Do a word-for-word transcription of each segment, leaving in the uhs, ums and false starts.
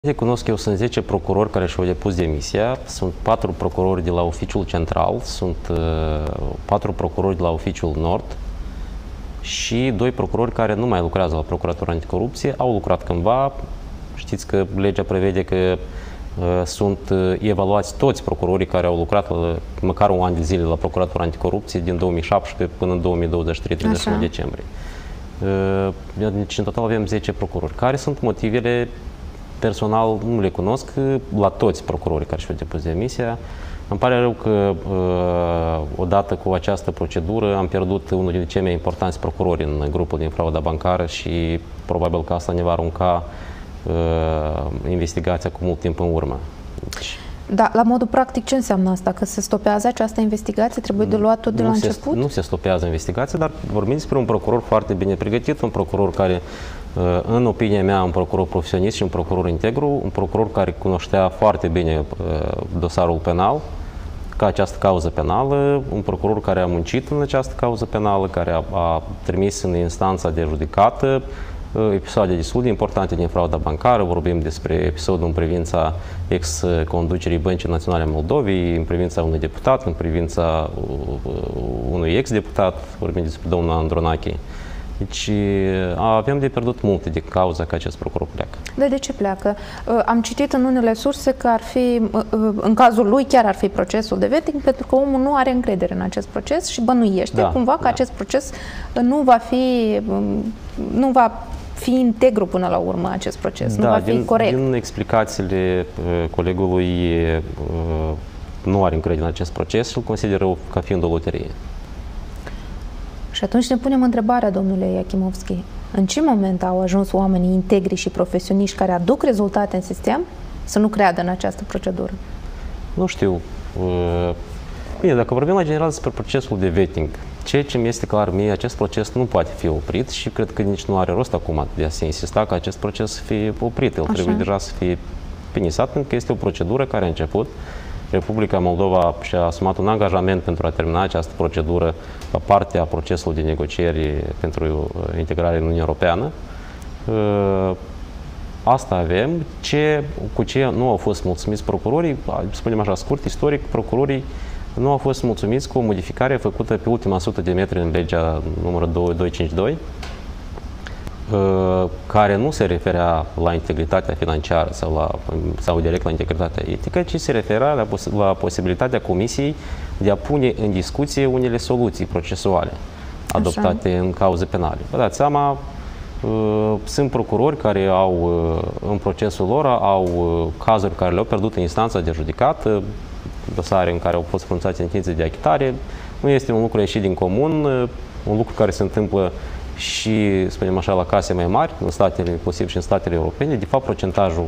Cunosc eu, sunt zece procurori care și-au depus demisia, sunt patru procurori de la Oficiul Central, sunt uh, patru procurori de la Oficiul Nord și doi procurori care nu mai lucrează la Procuratura Anticorupție, au lucrat cândva. Știți că legea prevede că uh, sunt uh, evaluați toți procurorii care au lucrat la, măcar un an de zile la Procuratura Anticorupție din două mii șaptesprezece până în două mii douăzeci și trei, treizeci și unu decembrie. Uh, deci în total avem zece procurori. Care sunt motivele? Personal nu le cunosc la toți procurorii care și-au depus demisia. Îmi pare rău că odată cu această procedură am pierdut unul dintre cei mai importanți procurori în grupul din frauda bancară și probabil că asta ne va arunca investigația cu mult timp în urmă. Deci, da, la modul practic ce înseamnă asta? Că se stopează această investigație? Trebuie de luat tot de la nu început? Se, nu se stopează investigația, dar vorbim despre un procuror foarte bine pregătit, un procuror care, în opinia mea, un procuror profesionist și un procuror integru, un procuror care cunoștea foarte bine dosarul penal, ca această cauză penală, un procuror care a muncit în această cauză penală, care a, a trimis în instanța de judecată episoade destul de importante din frauda bancară. Vorbim despre episodul în privința ex-conducerii Băncii Naționale a Moldovei, în privința unui deputat, în privința unui ex-deputat, vorbim despre domnul Andronache. Deci avem de pierdut multe din cauza că acest procuror pleacă. De, de ce pleacă? Am citit în unele surse că ar fi, în cazul lui chiar ar fi procesul de vetting, pentru că omul nu are încredere în acest proces și bănuiește da, cumva că da. acest proces nu va fi, nu va fi integru până la urmă acest proces, da, nu va fi din, corect. Din explicațiile uh, colegului uh, nu are încredere în acest proces și îl consideră ca fiind o loterie. Și atunci ne punem întrebarea, domnule Iachimovski, în ce moment au ajuns oamenii integri și profesioniști care aduc rezultate în sistem să nu creadă în această procedură? Nu știu. Bine, dacă vorbim la general despre procesul de vetting, ceea ce mi este clar mie, acest proces nu poate fi oprit și cred că nici nu are rost acum de a se insista ca acest proces să fie oprit. El Așa. trebuie deja să fie finisat, pentru că este o procedură care a început. Republica Moldova și-a asumat un angajament pentru a termina această procedură ca parte a procesului de negocieri pentru integrare în Uniunea Europeană. Asta avem. Ce, cu ce nu au fost mulțumiți procurorii, spunem așa scurt, istoric, procurorii nu au fost mulțumiți cu o modificare făcută pe ultima sută de metri în legea numărul două mii cincizeci și doi, care nu se referea la integritatea financiară sau, la, sau direct la integritatea etică, ci se referea la, pos la posibilitatea Comisiei de a pune în discuție unele soluții procesuale adoptate Așa. în cauze penale. Vă dați seama, sunt procurori care au, în procesul lor, au cazuri care le-au pierdut în instanța de judecată, dosare în care au fost pronunțate sentințe de achitare. Nu este un lucru ieșit din comun, un lucru care se întâmplă și, spunem așa, la case mai mari, în statele, inclusiv și în statele europene. De fapt, procentajul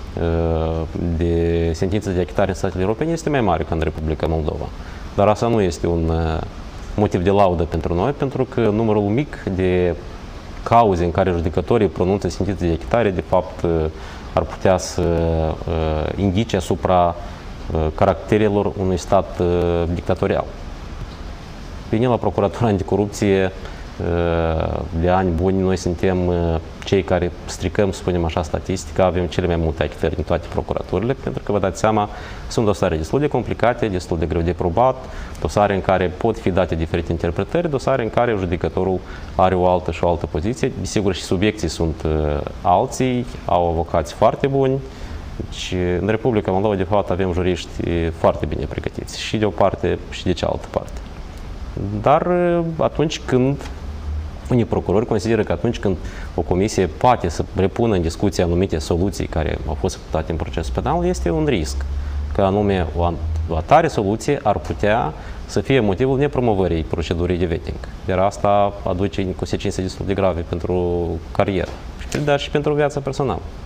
de sentințe de achitare în statele europene este mai mare ca în Republica Moldova. Dar asta nu este un motiv de laudă pentru noi, pentru că numărul mic de cauze în care judecătorii pronunță sentințe de achitare, de fapt, ar putea să indice asupra caracterelor unui stat dictatorial. Bine, la Procuratura Anticorupție, de ani buni, noi suntem cei care stricăm, să spunem așa, statistica, avem cele mai multe achitări în toate procuraturile, pentru că, vă dați seama, sunt dosare destul de complicate, destul de greu de probat, dosare în care pot fi date diferite interpretări, dosare în care judecătorul are o altă și o altă poziție. Desigur, și subiecții sunt alții, au avocați foarte buni. Deci, în Republica Moldova, de fapt, avem juriști foarte bine pregătiți, și de o parte și de cealaltă parte. Dar atunci când unii procurori consideră că atunci când o comisie poate să repună în discuție anumite soluții care au fost acceptate în procesul penal, este un risc, că anume o, o atare soluție ar putea să fie motivul nepromovării procedurii de vetting. Iar asta aduce consecințe destul de grave pentru carieră, dar și pentru viața personală.